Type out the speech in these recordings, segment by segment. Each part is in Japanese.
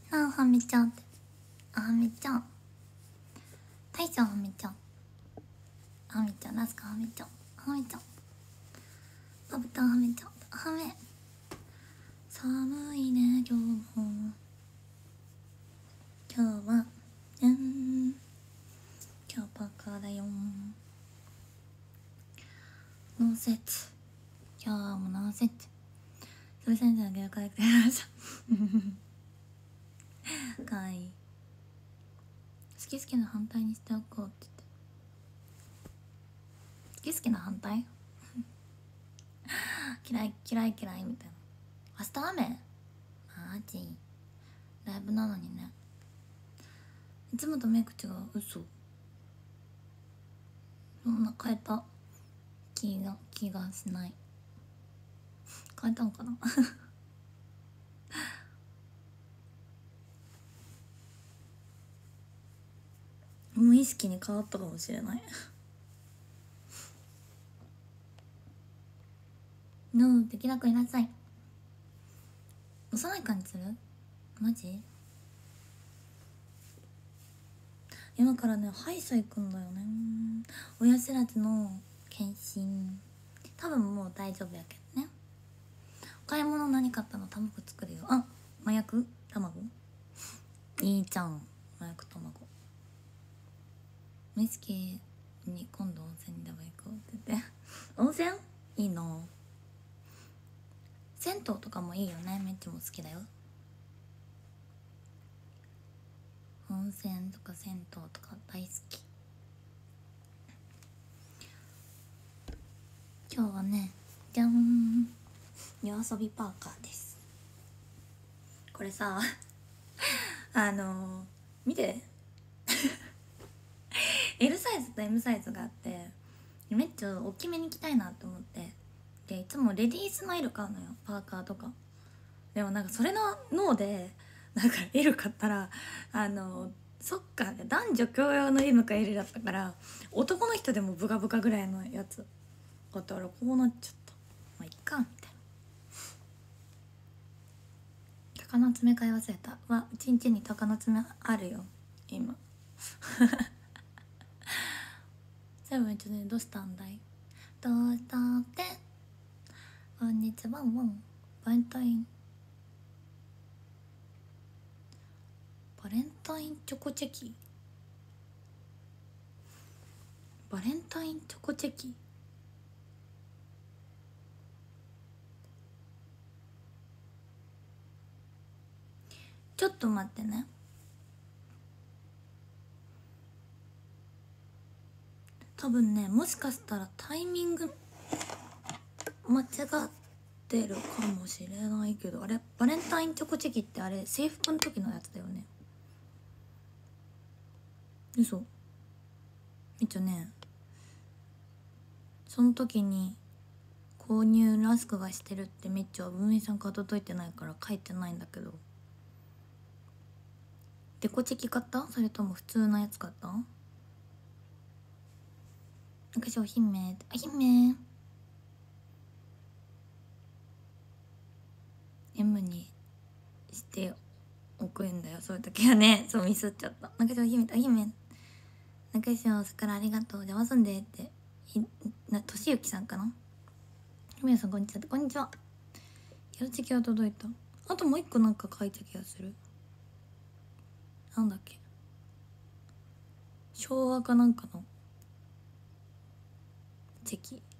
なあはめちゃんって、あはめちゃん、大将はめちゃん、はめちゃん、ラスカはめちゃん、はめちゃん、バブタンはめちゃん、はめ。寒いね今日も、今日は今日パーカーだよ。ノーセット、今日もノーセット。それ先生だけが可愛くてやりましたかわいい。好き好きの反対にしておこうって言って、好き好きの反対嫌い嫌い嫌いみたいな。明日雨、マジライブなのにね。いつもとメイク違う、嘘。そんな変えた気がしない。変えたんかな無意識に変わったかもしれないのできなくいなさい。幼い感じする？マジ？今からね歯医者行くんだよね。親知らずの検診、多分もう大丈夫やけどね。お買い物何買ったの？卵作るよ。あ、麻薬卵いいじゃん、麻薬卵。無意識に今度温泉にでも行こうって言って温泉いいな。銭湯とかもいいよね。めっちゃも好きだよ。温泉とか銭湯とか大好き。今日はね、じゃん、夜遊びパーカーです。これさ見てL サイズと M サイズがあって、めっちゃ大きめに着たいなと思って、でいつもレディースの L 買うのよ、パーカーとか。でもなんかそれの脳でなんか L 買ったらそっか、男女共用の M か L だったから、男の人でもブカブカぐらいのやつだったらこうなっちゃった。まあいっかみたいな。鷹の爪買い忘れた。うちんちに鷹の爪あるよ今最後めっちゃね、どうしたんだい、どうしたってこんにちは。バレンタインチョコチェキ、バレンタインチョコチェキ。ちょっと待ってね。多分ね、もしかしたらタイミング間違ってるかもしれないけど、あれバレンタインチョコチェキってあれ制服の時のやつだよね。嘘。めっちゃね、その時に購入ラスクがしてるってめっちゃ運営さんから届いてないから書いてないんだけど。デコチェキ買った？それとも普通のやつ買った？なんか商品名、あ、姫 M にしておくんだよ、そういう時はね。そうミスっちゃった。なんか商品名、あ、姫中島さからありがとう、邪魔すんでってとしゆきさんかな。姫さんこんにちは。こんにちは。色チェキは届いた。あともう一個なんか書いた気がする。なんだっけ、昭和かなんかのチェキ。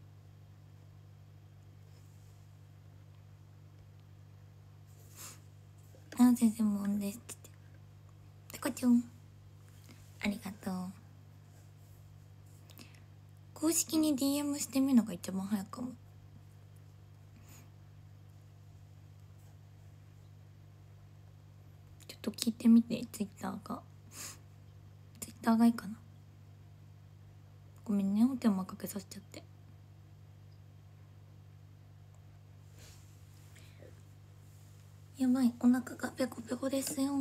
あ、先生もんですって言って。ペコちゃんありがとう。公式に DM してみるのが一番早いかも。ちょっと聞いてみて、ツイッターがいいかな。ごめんね、お手間かけさせちゃって。やばい、お腹がペコペコですよ。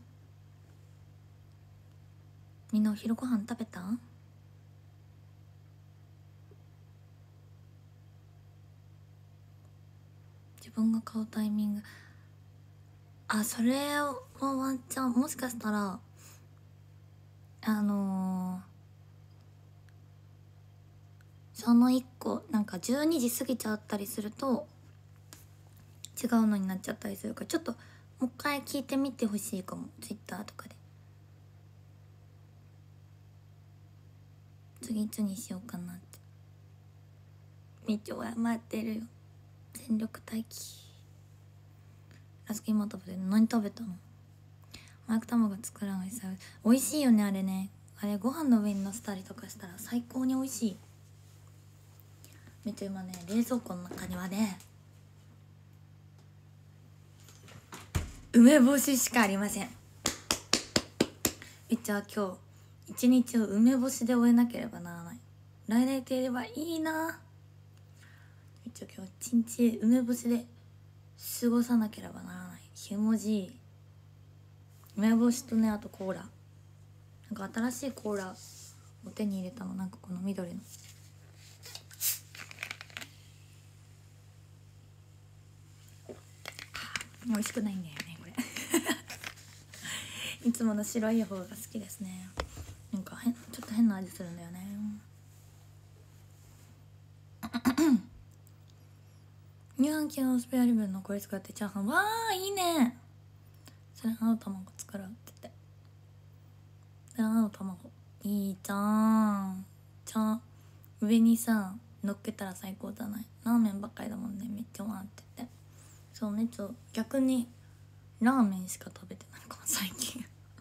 みんなお昼ご飯食べた？自分が買うタイミング、 あ、それはワンチャンもしかしたらその1個なんか12時過ぎちゃったりすると違うのになっちゃったりするから、ちょっともう一回聞いてみてほしいかも、ツイッターとかで。次いつにしようかなって。みちょは待ってるよ、全力待機。あずき今食べてる。何食べたの？マイク卵作らないさ、美味しいよねあれね。あれご飯の上にのせたりとかしたら最高に美味しい。めっちゃ今ね、冷蔵庫の中にはね梅干ししかありません。めっちゃ今日一日を梅干しで終えなければならない。来年といればいいな。めっちゃ今日一日梅干しで過ごさなければならない。ひもじい。梅干しとね、あとコーラ。なんか新しいコーラを手に入れたの。なんかこの緑の美味しくないんだよねこれいつもの白い方が好きですね。なんかちょっと変な味するんだよね乳飯系のスペアリブのこれ使ってチャーハン。わーいいね。それの卵作ろうって言って。それの卵いいじゃん。上にさ乗っけたら最高じゃない。ラーメンばっかりだもんね。めっちゃわーって言って。そうね、逆にラーメンしか食べてないかも最近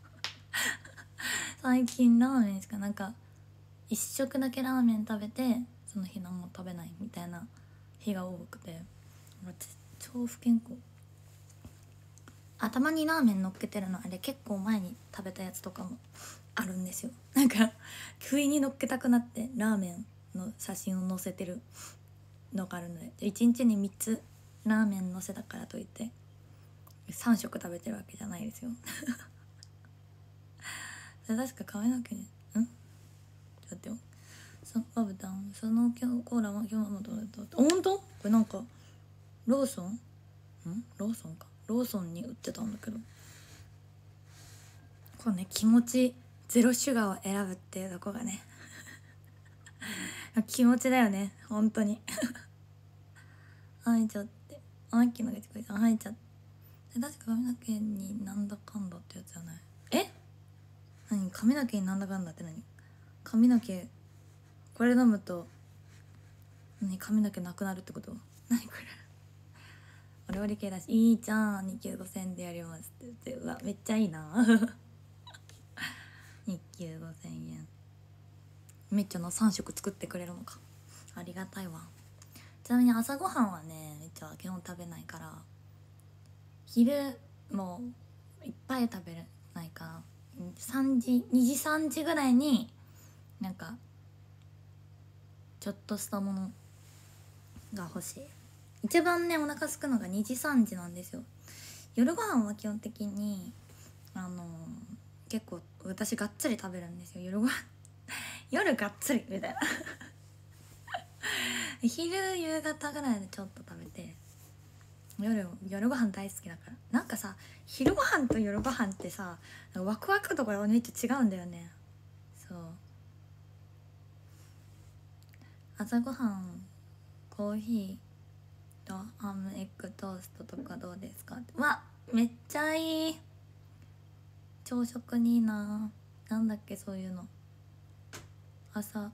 最近ラーメンしか、なんか一食だけラーメン食べてその日何も食べないみたいな日が多くて、超不健康。あ、たまにラーメン乗っけてるのあれ結構前に食べたやつとかもあるんですよ。なんか不意に乗っけたくなってラーメンの写真を載せてるのがあるので、1日に3つラーメン載せたからといって3食食べてるわけじゃないですよそれ確か髪の毛にちょっと待ってよ。バブタンそのコーラは今日もどうだった。ほんと？これなんかローソンに売ってたんだけど、これね、気持ちゼロシュガーを選ぶっていうとこがね気持ちだよね本当にはいちゃって、あんきのがちこいさんはいちゃって、確か髪の毛になんだかんだってやつじゃない？何髪の毛になんだかんだって何？髪の毛これ飲むと髪の毛なくなるってこと？何これお料理系だし、いいじゃん。2級5000でやりますって言って、うわめっちゃいいな2級5000円めっちゃの3食作ってくれるのか、ありがたいわ。ちなみに朝ごはんはねめっちゃ基本食べないから、昼もいっぱい食べれないから2時3時ぐらいになんかちょっとしたものが欲しい。一番ねお腹すくのが2時3時なんですよ。夜ご飯は基本的に結構私がっつり食べるんですよ夜ご飯夜がっつりみたいな昼夕方ぐらいでちょっと食べて、夜ご飯大好きだから。なんかさ昼ご飯と夜ご飯ってさワクワクとかめっちゃ違うんだよね。そう、朝ごはんコーヒーとハムエッグトーストとかどうですかって。わめっちゃいい。朝食にいいな。なんだっけそういうの、朝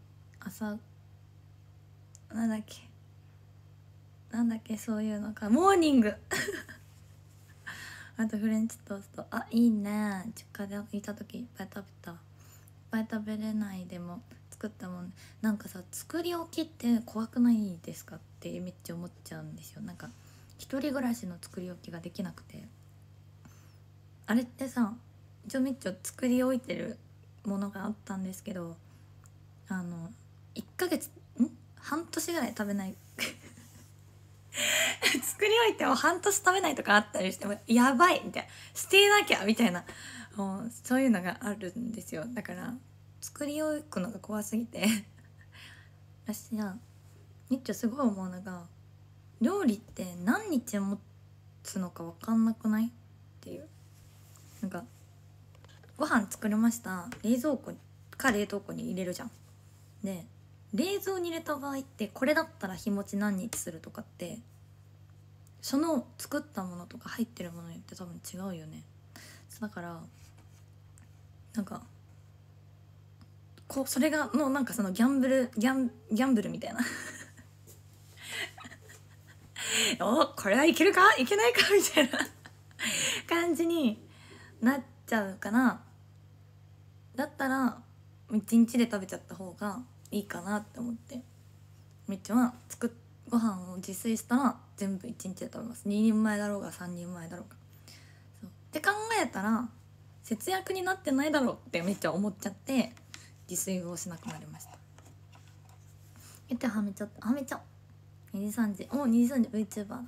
なんだっけそういうのか、モーニングあとフレンチトースト、あいいね。実家でいた時いっぱい食べた。いっぱい食べれないでも作ったもん。なんかさ作り置きって怖くないですかってめっちゃ思っちゃうんですよ。なんか一人暮らしの作り置きができなくて、あれってさ一応めっちゃ作り置いてるものがあったんですけど、1ヶ月半年ぐらい食べない作り置いても半年食べないとかあったりしてもやばいみたいな、捨てなきゃみたいな、もうそういうのがあるんですよ。だから作り置くのが怖すぎて私はめっちゃすごい思うのが、料理って何日持つのか分かんなくないってご飯作りました、冷蔵庫か冷凍庫に入れるじゃん。で冷蔵に入れた場合ってこれだったら日持ち何日するとかってその作ったものとか入ってるものによって多分違うよね。だからなんかそれがのなんかそのギャンブルみたいなおこれはいけるかいけないかみたいな感じになっちゃうかな。だったら一日で食べちゃった方がいいかなって思って、めっちゃはご飯を自炊したら全部一日で食べます。2人前だろうが3人前だろうが。そうって考えたら節約になってないだろうってめっちゃ思っちゃって自炊をしなくなりました。はめちゃ2時3時2時3時 VTuber だ。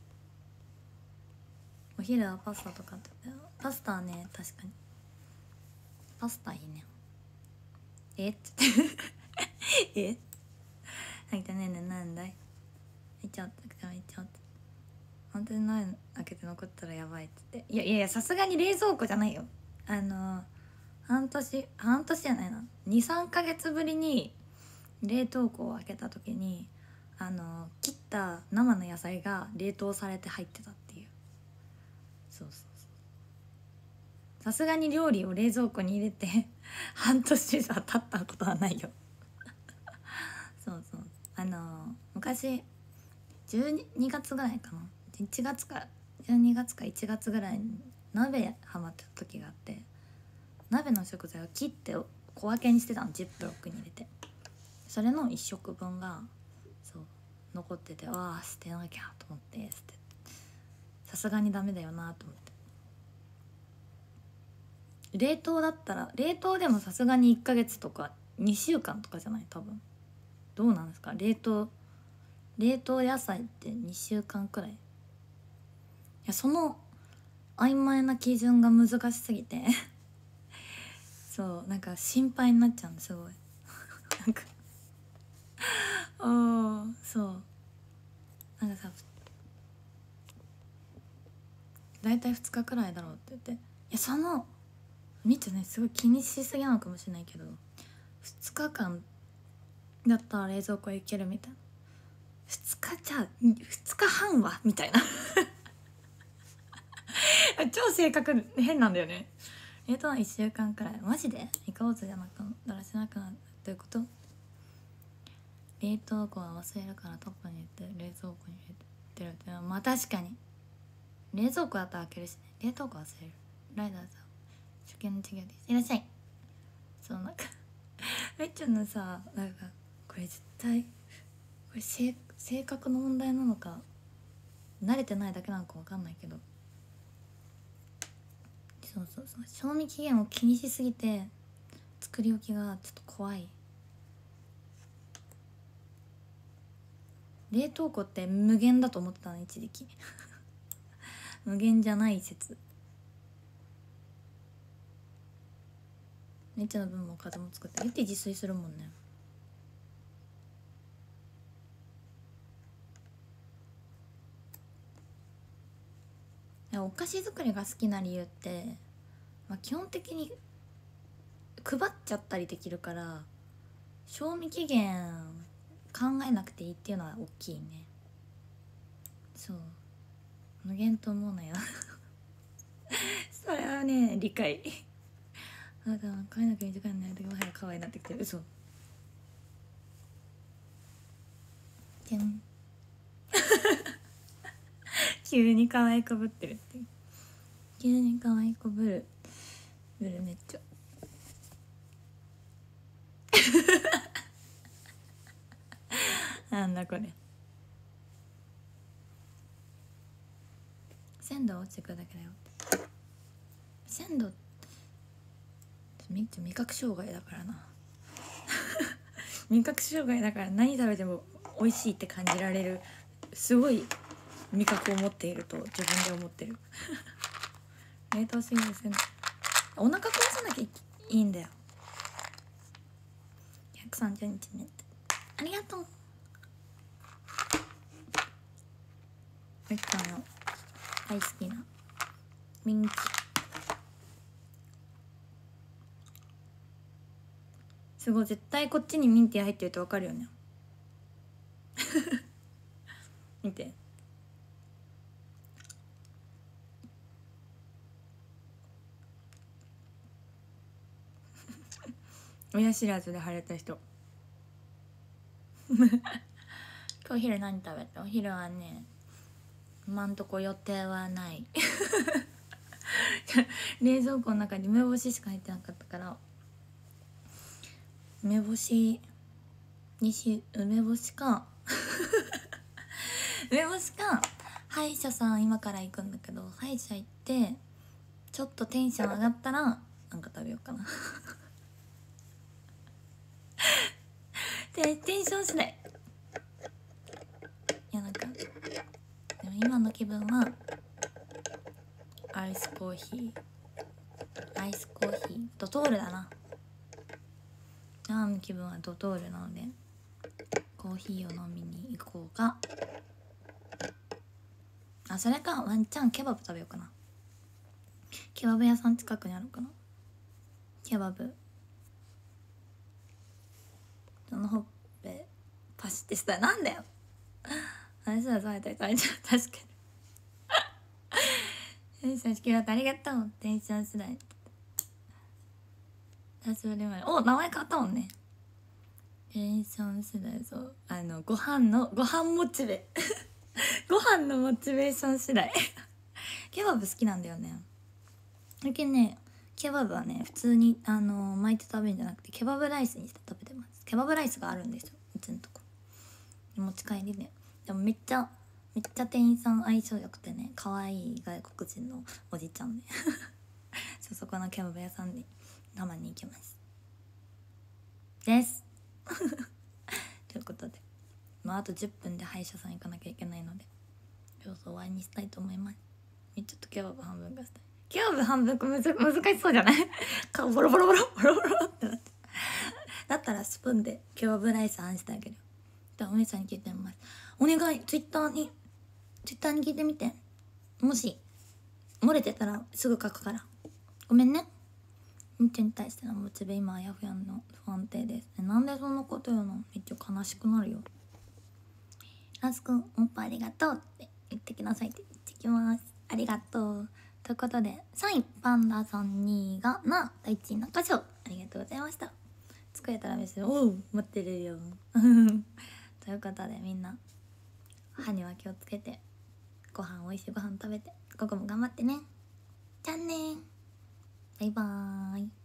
お昼はパスタとかパスタはね、確かにパスタいいね。えっつってえなんかねなんだいめっちゃ本当にない開けて残ったらやばいっつって、いやさすがに冷蔵庫じゃないよ。半年じゃないな、23ヶ月ぶりに冷凍庫を開けた時に切った生の野菜が冷凍されて入ってたっていう。そうさすがに料理を冷蔵庫に入れて半年じゃ経ったことはないよそう昔12月ぐらいかな、1月か12月か1月ぐらいに鍋ハマってた時があって、鍋の食材を切って小分けにしてたの、ジップロックに入れて。それの1食分がそう残ってて、わあ捨てなきゃと思って捨て、さすがにダメだよなと思って。冷凍だったら冷凍でもさすがに1ヶ月とか2週間とかじゃない？多分どうなんですか、冷凍野菜って2週間くらい。いやその曖昧な基準が難しすぎてそうなんか心配になっちゃうんです、すごいなんかそうなんかさ、大体2日くらいだろうって言って、いやみっちゃねすごい気にしすぎなのかもしれないけど、2日間だったら冷蔵庫いけるみたいな、2日じゃあ2日半はみたいな超性格変なんだよね。冷凍は1週間くらい、マジでイカオツじゃなくだらしなくなるということ。冷凍庫は忘れるからトップに入れて冷蔵庫に入れてるって、まあ確かに冷蔵庫だったら開けるしね。冷凍庫忘れる。ライダーさん初見の授業です、いらっしゃい。そうなんかめっちゃのさ、なんかこれ絶対これ性格の問題なのか慣れてないだけなのか分かんないけど、そう賞味期限を気にしすぎて作り置きがちょっと怖い。冷凍庫って無限だと思ってたの一時期無限じゃない説。めっちゃの分も風も作ってめっちゃ自炊するもんね。お菓子作りが好きな理由って、基本的に配っちゃったりできるから賞味期限考えなくていいっていうのは大きいね。そう無限と思うなよそれはね理解あなたは飼えなきゃいけない時も早く可愛いなってきてる。嘘てん急に可愛いこぶってるっていう。急に可愛いこぶるめっちゃなんだこれ。鮮度落ちてくるだけだよ。鮮度めっちゃ味覚障害だからな味覚障害だから何食べても美味しいって感じられるすごい味覚を持っていると自分で思ってる冷凍すぎですね。お腹壊さなきゃいいんだよ。130日目ってありがとう。めっちゃ大好きなミンチすごい、絶対こっちにミンティア入ってるってわかるよね見て、親知らずで腫れた人今日お昼何食べた？お昼はね、今んとこ予定はない冷蔵庫の中に梅干ししか入ってなかったから、梅干し梅干しか梅干しか、歯医者さん今から行くんだけど、歯医者行ってちょっとテンション上がったらなんか食べようかなでテンション次第。いやなんかでも今の気分はアイスコーヒードトールだな。今の気分はドトールなのでコーヒーを飲みに行こうか。あ、それかワンチャンケバブ食べようかな。ケバブ屋さん近くにあるかな。ケバブ、そのほっぺパシってしたらなんだよあれさ、食べたい食べちゃう。確かにテンション決まってありがとう。テンション次第。それでもお、名前変わったもんね。テンション次第。そう、ご飯モチベご飯のモチベーション次第ケバブ好きなんだよね。だけどね、ケバブはね普通に巻いて食べるんじゃなくてケバブライスにして食べてます。ケバブライスがあるんですよ、うちのとこ持ち帰りで。でもめっちゃ店員さん相性良くてね、可愛い外国人のおじちゃんでそこのケバブ屋さんにたまに行きますですということで、あと10分で歯医者さん行かなきゃいけないので様子終わりにしたいと思います。ちょっとケバブ半分がしたい。ケバブ半分難しそうじゃない顔ボロボロボロボロボロってなってだったらスプーンでケバブライスあんしてあげるよ。じゃあお姉さんに聞いてみます。お願い、ツイッターに聞いてみて。もし漏れてたらすぐ書くから。ごめんね。みっちゃんに対してのモチベ今あやふやの不安定です。なんでそんなこと言うの？めっちゃ悲しくなるよ。ラスくんおっぱいありがとうって言ってきなさいって言ってきます。ありがとう。ということで3位パンダさん、2位がな、第1位中条、ありがとうございました。作れたら飯おう待ってるよということでみんな歯には気をつけて、美味しいご飯食べて、午後も頑張ってね。じゃあね、バイバーイ。